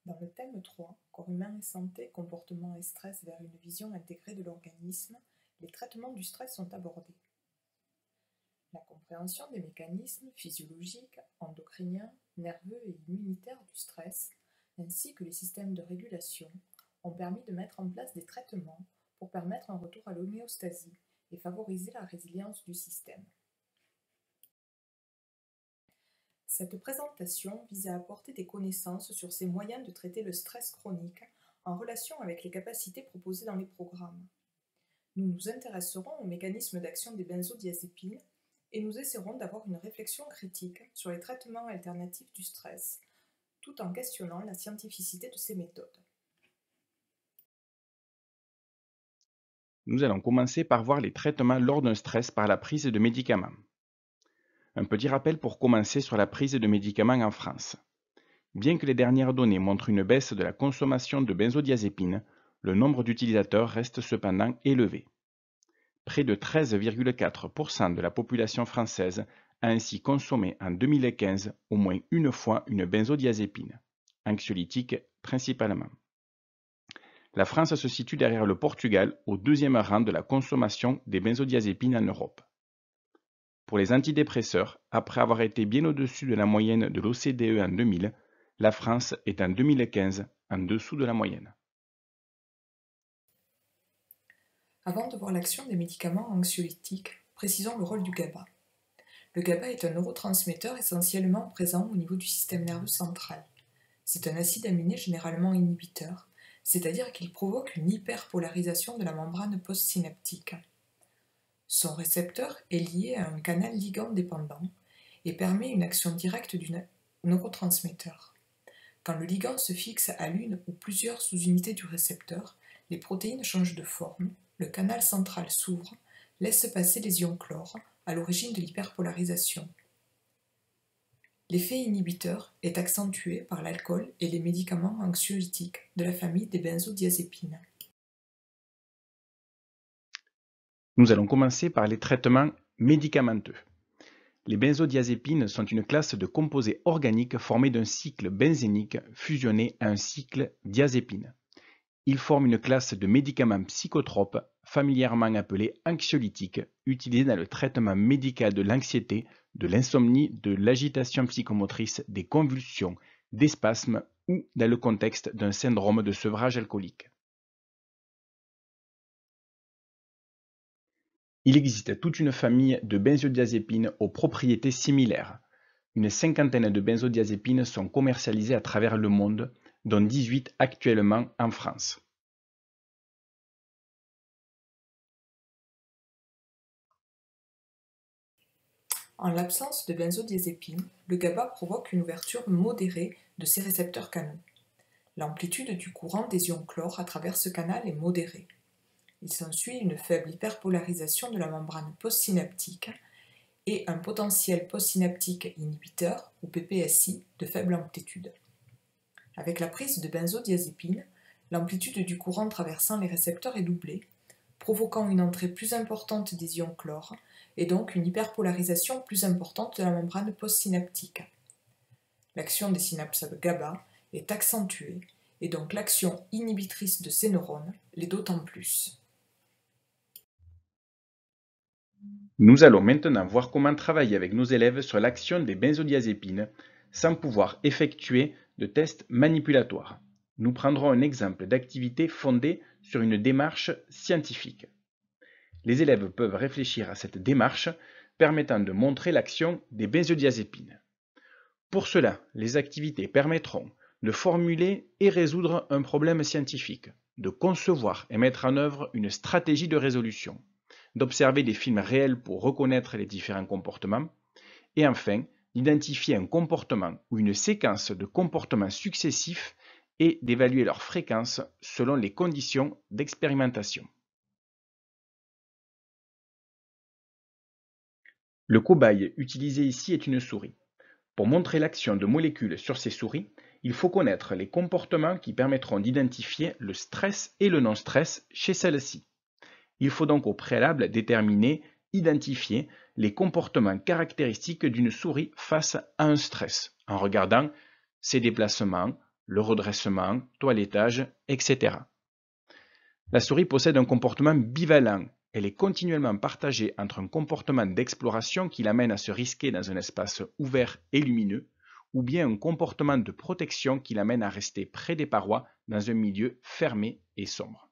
Dans le thème 3, Corps humain et santé, comportement et stress vers une vision intégrée de l'organisme, les traitements du stress sont abordés. La compréhension des mécanismes physiologiques, endocriniens, nerveux et immunitaires du stress, ainsi que les systèmes de régulation, ont permis de mettre en place des traitements pour permettre un retour à l'homéostasie et favoriser la résilience du système. Cette présentation vise à apporter des connaissances sur ces moyens de traiter le stress chronique en relation avec les capacités proposées dans les programmes. Nous nous intéresserons aux mécanismes d'action des benzodiazépines et nous essaierons d'avoir une réflexion critique sur les traitements alternatifs du stress, tout en questionnant la scientificité de ces méthodes. Nous allons commencer par voir les traitements lors d'un stress par la prise de médicaments. Un petit rappel pour commencer sur la prise de médicaments en France. Bien que les dernières données montrent une baisse de la consommation de benzodiazépines, le nombre d'utilisateurs reste cependant élevé. Près de 13,4% de la population française a ainsi consommé en 2015 au moins une fois une benzodiazépine, anxiolytique principalement. La France se situe derrière le Portugal au deuxième rang de la consommation des benzodiazépines en Europe. Pour les antidépresseurs, après avoir été bien au-dessus de la moyenne de l'OCDE en 2000, la France est en 2015 en dessous de la moyenne. Avant de voir l'action des médicaments anxiolytiques, précisons le rôle du GABA. Le GABA est un neurotransmetteur essentiellement présent au niveau du système nerveux central. C'est un acide aminé généralement inhibiteur, c'est-à-dire qu'il provoque une hyperpolarisation de la membrane postsynaptique. Son récepteur est lié à un canal ligand dépendant et permet une action directe du neurotransmetteur. Quand le ligand se fixe à l'une ou plusieurs sous-unités du récepteur, les protéines changent de forme, le canal central s'ouvre, laisse passer les ions chlore, à l'origine de l'hyperpolarisation. L'effet inhibiteur est accentué par l'alcool et les médicaments anxiolytiques de la famille des benzodiazépines. Nous allons commencer par les traitements médicamenteux. Les benzodiazépines sont une classe de composés organiques formés d'un cycle benzénique fusionné à un cycle diazépine. Ils forment une classe de médicaments psychotropes, familièrement appelés anxiolytiques, utilisés dans le traitement médical de l'anxiété, de l'insomnie, de l'agitation psychomotrice, des convulsions, des spasmes ou dans le contexte d'un syndrome de sevrage alcoolique. Il existe toute une famille de benzodiazépines aux propriétés similaires. Une cinquantaine de benzodiazépines sont commercialisées à travers le monde, dont 18 actuellement en France. En l'absence de benzodiazépines, le GABA provoque une ouverture modérée de ces récepteurs canaux. L'amplitude du courant des ions chlore à travers ce canal est modérée. Il s'ensuit une faible hyperpolarisation de la membrane postsynaptique et un potentiel postsynaptique inhibiteur, ou PPSI, de faible amplitude. Avec la prise de benzodiazépines, l'amplitude du courant traversant les récepteurs est doublée, provoquant une entrée plus importante des ions chlore et donc une hyperpolarisation plus importante de la membrane postsynaptique. L'action des synapses GABA est accentuée et donc l'action inhibitrice de ces neurones l'est d'autant plus. Nous allons maintenant voir comment travailler avec nos élèves sur l'action des benzodiazépines sans pouvoir effectuer de tests manipulatoires. Nous prendrons un exemple d'activité fondée sur une démarche scientifique. Les élèves peuvent réfléchir à cette démarche permettant de montrer l'action des benzodiazépines. Pour cela, les activités permettront de formuler et résoudre un problème scientifique, de concevoir et mettre en œuvre une stratégie de résolution, d'observer des films réels pour reconnaître les différents comportements, et enfin, d'identifier un comportement ou une séquence de comportements successifs et d'évaluer leur fréquence selon les conditions d'expérimentation. Le cobaye utilisé ici est une souris. Pour montrer l'action de molécules sur ces souris, il faut connaître les comportements qui permettront d'identifier le stress et le non-stress chez celles-ci. Il faut donc au préalable déterminer, identifier les comportements caractéristiques d'une souris face à un stress, en regardant ses déplacements, le redressement, toilettage, etc. La souris possède un comportement bivalent. Elle est continuellement partagée entre un comportement d'exploration qui l'amène à se risquer dans un espace ouvert et lumineux, ou bien un comportement de protection qui l'amène à rester près des parois dans un milieu fermé et sombre.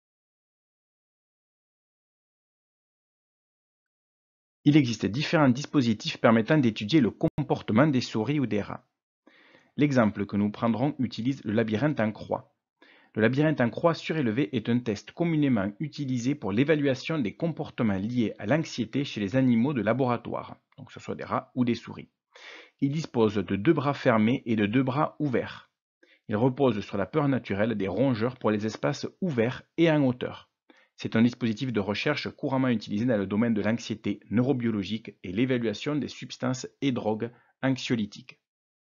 Il existe différents dispositifs permettant d'étudier le comportement des souris ou des rats. L'exemple que nous prendrons utilise le labyrinthe en croix. Le labyrinthe en croix surélevé est un test communément utilisé pour l'évaluation des comportements liés à l'anxiété chez les animaux de laboratoire, donc que ce soit des rats ou des souris. Il dispose de 2 bras fermés et de 2 bras ouverts. Il repose sur la peur naturelle des rongeurs pour les espaces ouverts et en hauteur. C'est un dispositif de recherche couramment utilisé dans le domaine de l'anxiété neurobiologique et l'évaluation des substances et drogues anxiolytiques.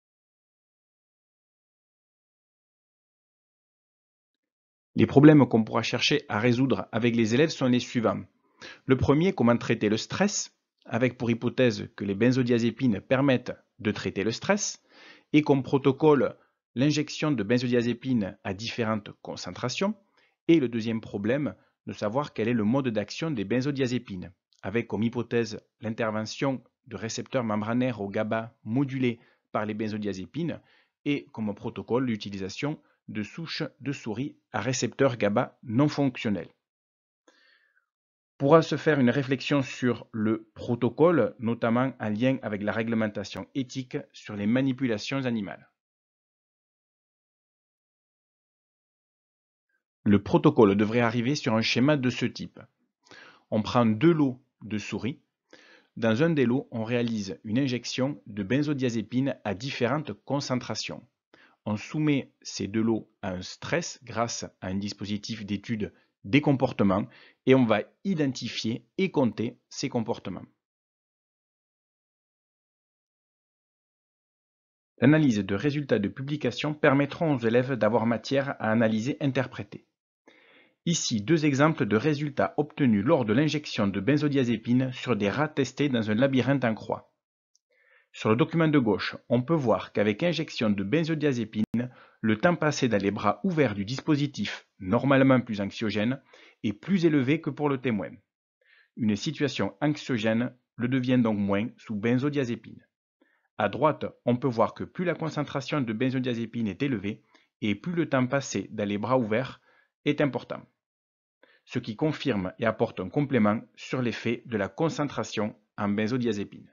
Les problèmes qu'on pourra chercher à résoudre avec les élèves sont les suivants. Le premier, comment traiter le stress, avec pour hypothèse que les benzodiazépines permettent de traiter le stress, et comme protocole l'injection de benzodiazépines à différentes concentrations, et le deuxième problème, de savoir quel est le mode d'action des benzodiazépines, avec comme hypothèse l'intervention de récepteurs membranaires au GABA modulés par les benzodiazépines, et comme protocole l'utilisation de souches de souris à récepteurs GABA non fonctionnels. Pourra se faire une réflexion sur le protocole, notamment en lien avec la réglementation éthique sur les manipulations animales. Le protocole devrait arriver sur un schéma de ce type. On prend 2 lots de souris. Dans un des lots, on réalise une injection de benzodiazépine à différentes concentrations. On soumet ces 2 lots à un stress grâce à un dispositif d'étude des comportements et on va identifier et compter ces comportements. L'analyse de résultats de publication permettra aux élèves d'avoir matière à analyser interpréter. Ici, 2 exemples de résultats obtenus lors de l'injection de benzodiazépine sur des rats testés dans un labyrinthe en croix. Sur le document de gauche, on peut voir qu'avec injection de benzodiazépine, le temps passé dans les bras ouverts du dispositif, normalement plus anxiogène, est plus élevé que pour le témoin. Une situation anxiogène le devient donc moins sous benzodiazépine. À droite, on peut voir que plus la concentration de benzodiazépine est élevée et plus le temps passé dans les bras ouverts est important. Ce qui confirme et apporte un complément sur l'effet de la concentration en benzodiazépine.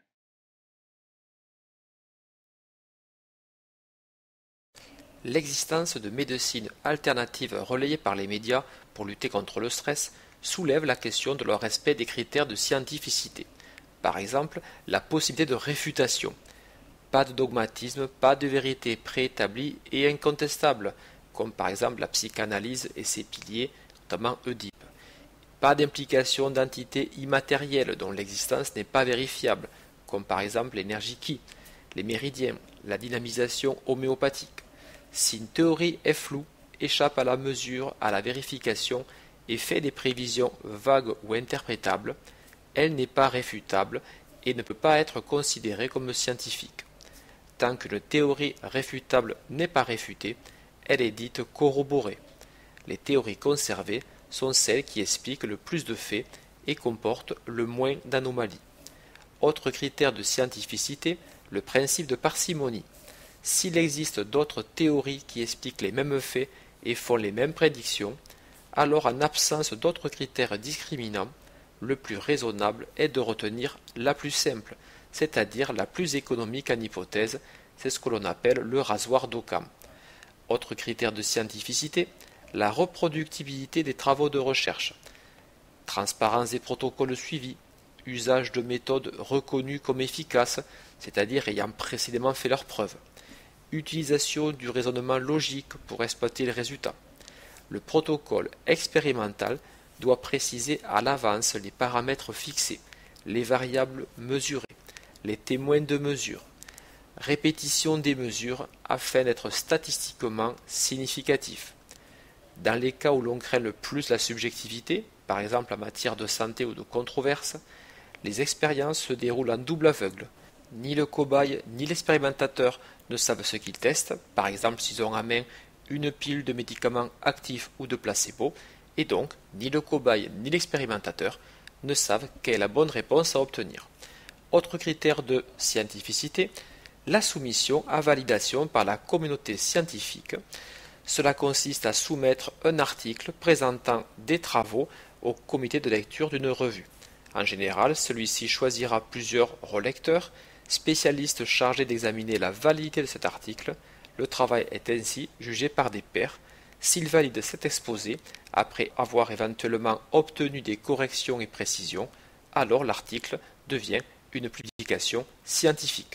L'existence de médecines alternatives relayées par les médias pour lutter contre le stress soulève la question de leur respect des critères de scientificité. Par exemple, la possibilité de réfutation. Pas de dogmatisme, pas de vérité préétablie et incontestable, comme par exemple la psychanalyse et ses piliers, notamment Oedipe. Pas d'implication d'entités immatérielles dont l'existence n'est pas vérifiable, comme par exemple l'énergie Ki, les méridiens, la dynamisation homéopathique. Si une théorie est floue, échappe à la mesure, à la vérification et fait des prévisions vagues ou interprétables, elle n'est pas réfutable et ne peut pas être considérée comme scientifique. Tant qu'une théorie réfutable n'est pas réfutée, elle est dite corroborée. Les théories conservées sont celles qui expliquent le plus de faits et comportent le moins d'anomalies. Autre critère de scientificité, le principe de parcimonie. S'il existe d'autres théories qui expliquent les mêmes faits et font les mêmes prédictions, alors en absence d'autres critères discriminants, le plus raisonnable est de retenir la plus simple, c'est-à-dire la plus économique en hypothèse, c'est ce que l'on appelle le rasoir d'Occam. Autre critère de scientificité, la reproductibilité des travaux de recherche. Transparence des protocoles suivis, usage de méthodes reconnues comme efficaces, c'est-à-dire ayant précédemment fait leurs preuves. Utilisation du raisonnement logique pour exploiter les résultats. Le protocole expérimental doit préciser à l'avance les paramètres fixés, les variables mesurées, les témoins de mesure. Répétition des mesures afin d'être statistiquement significatif. Dans les cas où l'on craint le plus la subjectivité, par exemple en matière de santé ou de controverse, les expériences se déroulent en double aveugle, ni le cobaye ni l'expérimentateur ne savent ce qu'ils testent, par exemple s'ils ont en main une pile de médicaments actifs ou de placebo, et donc ni le cobaye ni l'expérimentateur ne savent quelle est la bonne réponse à obtenir. Autre critère de scientificité, la soumission à validation par la communauté scientifique. Cela consiste à soumettre un article présentant des travaux au comité de lecture d'une revue. En général, celui-ci choisira plusieurs relecteurs, spécialistes chargés d'examiner la validité de cet article. Le travail est ainsi jugé par des pairs. S'ils valident cet exposé, après avoir éventuellement obtenu des corrections et précisions, alors l'article devient une publication scientifique.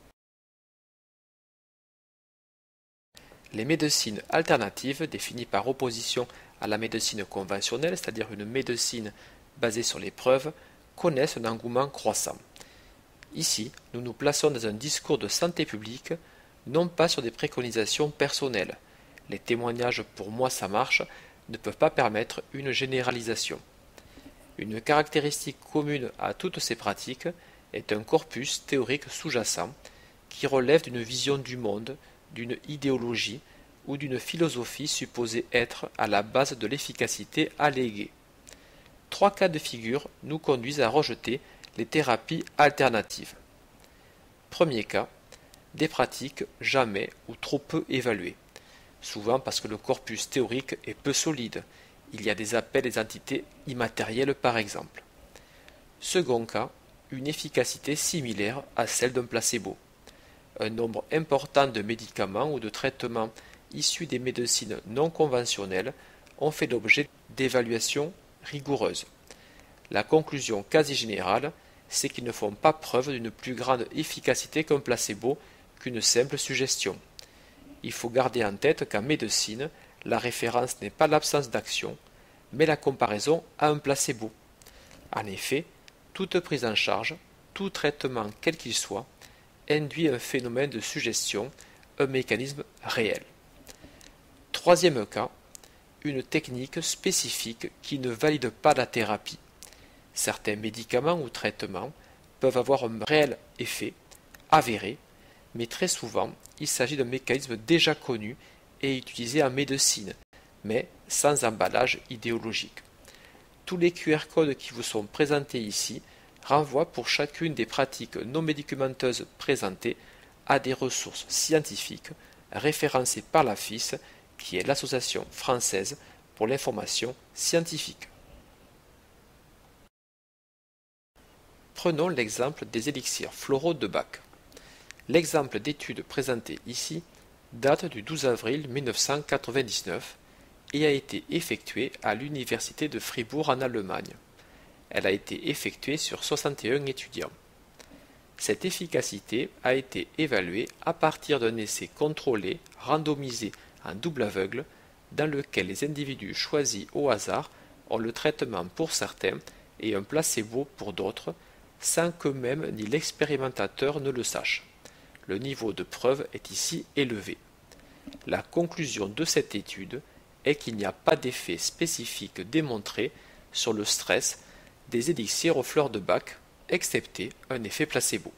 Les médecines alternatives, définies par opposition à la médecine conventionnelle, c'est-à-dire une médecine basée sur les preuves, connaissent un engouement croissant. Ici, nous nous plaçons dans un discours de santé publique, non pas sur des préconisations personnelles. Les témoignages « pour moi ça marche » ne peuvent pas permettre une généralisation. Une caractéristique commune à toutes ces pratiques est un corpus théorique sous-jacent qui relève d'une vision du monde, d'une idéologie ou d'une philosophie supposée être à la base de l'efficacité alléguée. Trois cas de figure nous conduisent à rejeter les thérapies alternatives. Premier cas, des pratiques jamais ou trop peu évaluées, souvent parce que le corpus théorique est peu solide. Il y a des appels des entités immatérielles par exemple. Second cas, une efficacité similaire à celle d'un placebo. Un nombre important de médicaments ou de traitements issus des médecines non conventionnelles ont fait l'objet d'évaluations rigoureuses. La conclusion quasi générale, c'est qu'ils ne font pas preuve d'une plus grande efficacité qu'un placebo, qu'une simple suggestion. Il faut garder en tête qu'en médecine, la référence n'est pas l'absence d'action, mais la comparaison à un placebo. En effet, toute prise en charge, tout traitement quel qu'il soit, induit un phénomène de suggestion, un mécanisme réel. Troisième cas, une technique spécifique qui ne valide pas la thérapie. Certains médicaments ou traitements peuvent avoir un réel effet, avéré, mais très souvent, il s'agit d'un mécanisme déjà connu et utilisé en médecine, mais sans emballage idéologique. Tous les QR codes qui vous sont présentés ici renvoient pour chacune des pratiques non médicamenteuses présentées à des ressources scientifiques référencées par l'AFIS, qui est l'Association française pour l'information scientifique. Prenons l'exemple des élixirs floraux de Bach. L'exemple d'étude présenté ici date du 12 avril 1999 et a été effectuée à l'Université de Fribourg en Allemagne. Elle a été effectuée sur 61 étudiants. Cette efficacité a été évaluée à partir d'un essai contrôlé, randomisé en double aveugle, dans lequel les individus choisis au hasard ont le traitement pour certains et un placebo pour d'autres, sans qu'eux-mêmes ni l'expérimentateur ne le sache. Le niveau de preuve est ici élevé. La conclusion de cette étude est qu'il n'y a pas d'effet spécifique démontré sur le stress des élixirs aux fleurs de Bach, excepté un effet placebo.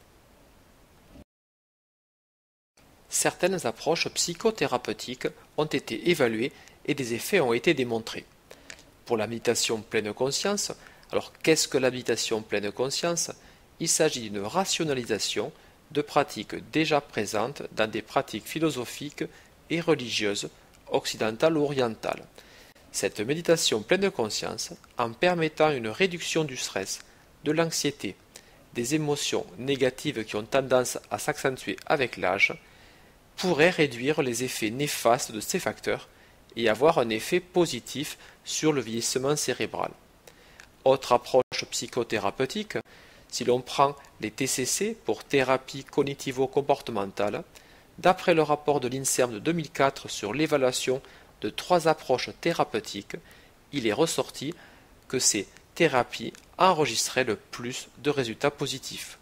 Certaines approches psychothérapeutiques ont été évaluées et des effets ont été démontrés. Pour la méditation pleine conscience, alors qu'est-ce que la méditation pleine conscience? Il s'agit d'une rationalisation de pratiques déjà présentes dans des pratiques philosophiques et religieuses, occidentales ou orientales. Cette méditation pleine de conscience, en permettant une réduction du stress, de l'anxiété, des émotions négatives qui ont tendance à s'accentuer avec l'âge, pourrait réduire les effets néfastes de ces facteurs et avoir un effet positif sur le vieillissement cérébral. Autre approche psychothérapeutique, si l'on prend les TCC pour thérapie cognitivo-comportementale, d'après le rapport de l'INSERM de 2004 sur l'évaluation de 3 approches thérapeutiques, il est ressorti que ces thérapies enregistraient le plus de résultats positifs.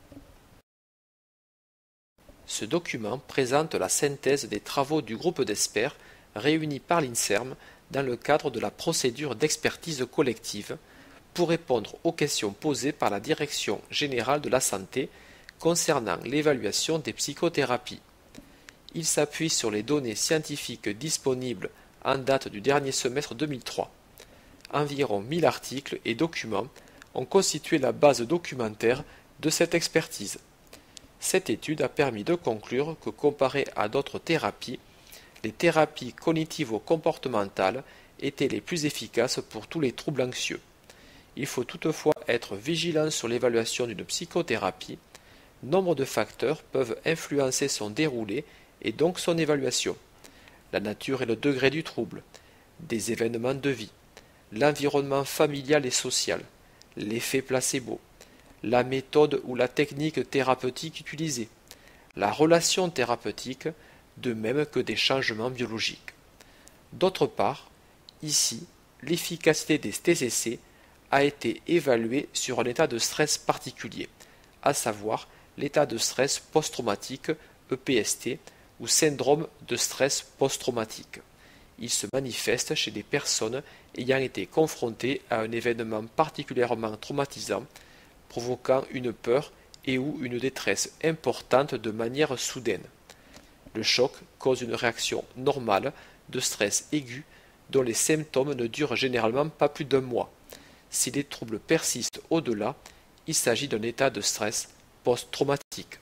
Ce document présente la synthèse des travaux du groupe d'experts réunis par l'INSERM dans le cadre de la procédure d'expertise collective pour répondre aux questions posées par la Direction générale de la santé concernant l'évaluation des psychothérapies. Il s'appuie sur les données scientifiques disponibles en date du dernier semestre 2003. Environ 1000 articles et documents ont constitué la base documentaire de cette expertise. Cette étude a permis de conclure que comparé à d'autres thérapies, les thérapies cognitivo-comportementales étaient les plus efficaces pour tous les troubles anxieux. Il faut toutefois être vigilant sur l'évaluation d'une psychothérapie. Nombre de facteurs peuvent influencer son déroulé et donc son évaluation. La nature et le degré du trouble, des événements de vie, l'environnement familial et social, l'effet placebo, la méthode ou la technique thérapeutique utilisée, la relation thérapeutique, de même que des changements biologiques. D'autre part, ici, l'efficacité des TCC a été évaluée sur un état de stress particulier, à savoir l'état de stress post-traumatique, EPST, ou syndrome de stress post-traumatique. Il se manifeste chez des personnes ayant été confrontées à un événement particulièrement traumatisant, provoquant une peur et ou une détresse importante de manière soudaine. Le choc cause une réaction normale de stress aigu dont les symptômes ne durent généralement pas plus d'un mois. Si les troubles persistent au-delà, il s'agit d'un état de stress post-traumatique.